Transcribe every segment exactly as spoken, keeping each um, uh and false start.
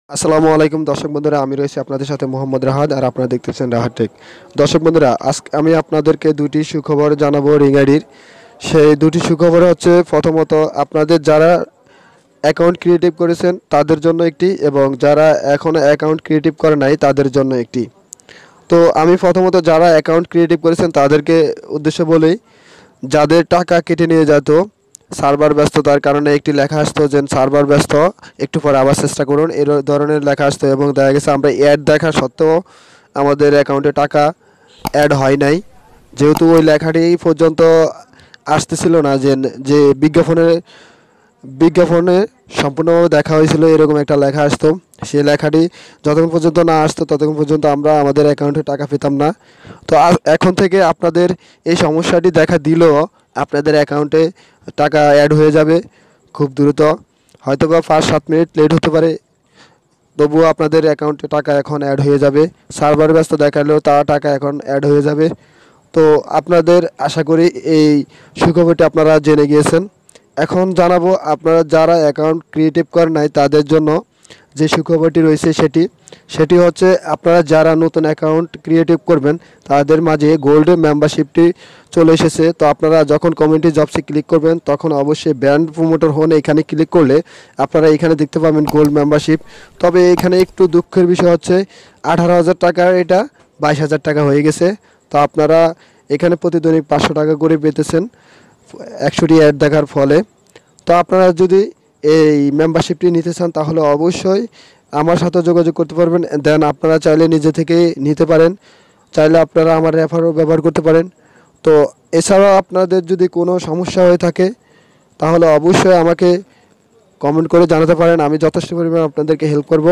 আসসালামু আলাইকুম দর্শক বন্ধুরা, আমি রয়েছি আপনাদের সাথে মোহাম্মদ রাহাত আর আপনারা দেখতেছেন রাহাত টেক। দর্শক বন্ধুরা, আজকে আমি আপনাদেরকে দুটি সুখবর জানাবো রিঙ্গাডির। সেই দুটি সুখবর হচ্ছে, প্রথমত আপনাদের যারা অ্যাকাউন্ট ক্রিয়েটিভ করেছেন তাদের জন্য একটি, এবং যারা এখনও অ্যাকাউন্ট ক্রিয়েটিভ করে নাই তাদের জন্য একটি। তো আমি প্রথমত যারা অ্যাকাউন্ট ক্রিয়েটিভ করেছেন তাদেরকে উদ্দেশ্য বলেই, যাদের টাকা কেটে নিয়ে যেত সার্ভার ব্যস্ততার কারণে একটি লেখা আসতো যে সার্ভার ব্যস্ত, একটু পরে আবার চেষ্টা করুন, এর ধরনের লেখা আসতো, এবং দেখা গেছে আমরা অ্যাড দেখা সত্ত্বেও আমাদের অ্যাকাউন্টে টাকা অ্যাড হয় নাই, যেহেতু ওই লেখাটি পর্যন্ত আসতেছিল না, যে যে বিজ্ঞাপনে বিজ্ঞাপনে সম্পূর্ণভাবে দেখা হয়েছিল এরকম একটা লেখা আসতো। সেই লেখাটি যতক্ষণ পর্যন্ত না আসতো ততক্ষণ পর্যন্ত আমরা আমাদের অ্যাকাউন্টে টাকা পেতাম না। তো এখন থেকে আপনাদের এই সমস্যাটি দেখা দিলেও আপনাদের অ্যাকাউন্টে টাকা অ্যাড হয়ে যাবে খুব দ্রুত। হয়তো বা পাঁচ সাত মিনিট লেট হতে পারে, তবুও আপনাদের অ্যাকাউন্টে টাকা এখন অ্যাড হয়ে যাবে। সার্ভার ব্যস্ত দেখালেও তার টাকা এখন অ্যাড হয়ে যাবে। তো আপনাদের আশা করি এই সুখবরটি আপনারা জেনে গিয়েছেন। এখন জানাবো আপনারা যারা অ্যাকাউন্ট ক্রিয়েটিভ করেন নাই তাদের জন্য যে সুখবরটি রয়েছে সেটি সেটি হচ্ছে, আপনারা যারা নতুন অ্যাকাউন্ট ক্রিয়েটিভ করবেন তাদের মাঝে গোল্ড মেম্বারশিপটি চলে এসেছে। তো আপনারা যখন কমিউনিটি জবসে ক্লিক করবেন তখন অবশ্যই ব্র্যান্ড প্রমোটার হন, এখানে ক্লিক করলে আপনারা এখানে দেখতে পাবেন গোল্ড মেম্বারশিপ। তবে এখানে একটু দুঃখের বিষয় হচ্ছে, আঠারো হাজার টাকার এটা বাইশ হাজার টাকা হয়ে গেছে। তো আপনারা এখানে প্রতিদিন পাঁচশো টাকা করে পেতেছেন একশোটি অ্যাড দেখার ফলে। তো আপনারা যদি এই মেম্বারশিপটি নিতে চান তাহলে অবশ্যই আমার সাথে যোগাযোগ করতে পারবেন। দেন আপনারা চাইলে নিজে থেকে নিতে পারেন, চাইলে আপনারা আমার রেফারও ব্যবহার করতে পারেন। তো এছাড়াও আপনাদের যদি কোনো সমস্যা হয়ে থাকে তাহলে অবশ্যই আমাকে কমেন্ট করে জানাতে পারেন, আমি যথেষ্ট পরিমাণ আপনাদেরকে হেল্প করব।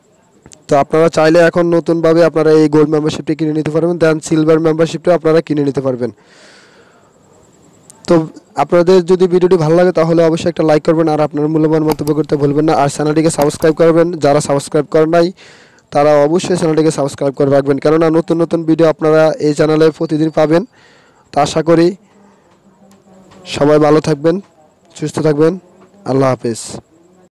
তো আপনারা চাইলে এখন নতুনভাবে আপনারা এই গোল্ড মেম্বারশিপটি কিনে নিতে পারবেন, দেন সিলভার মেম্বারশিপটা আপনারা কিনে নিতে পারবেন। তো আপনাদের যদি ভিডিওটি ভালো লাগে তাহলে অবশ্যই একটা লাইক করবেন, আর আপনার মূল্যবান মন্তব্য করতে ভুলবেন না। আর চ্যানেলটিকে সাবস্ক্রাইব করবেন, যারা সাবস্ক্রাইব করেন নাই তারা অবশ্যই চ্যানেলটিকে সাবস্ক্রাইব করে রাখবেন, কেননা নতুন নতুন ভিডিও আপনারা এই চ্যানেলে প্রতিদিন পাবেন। তো আশা করি সবাই ভালো থাকবেন, সুস্থ থাকবেন। আল্লাহ হাফেজ।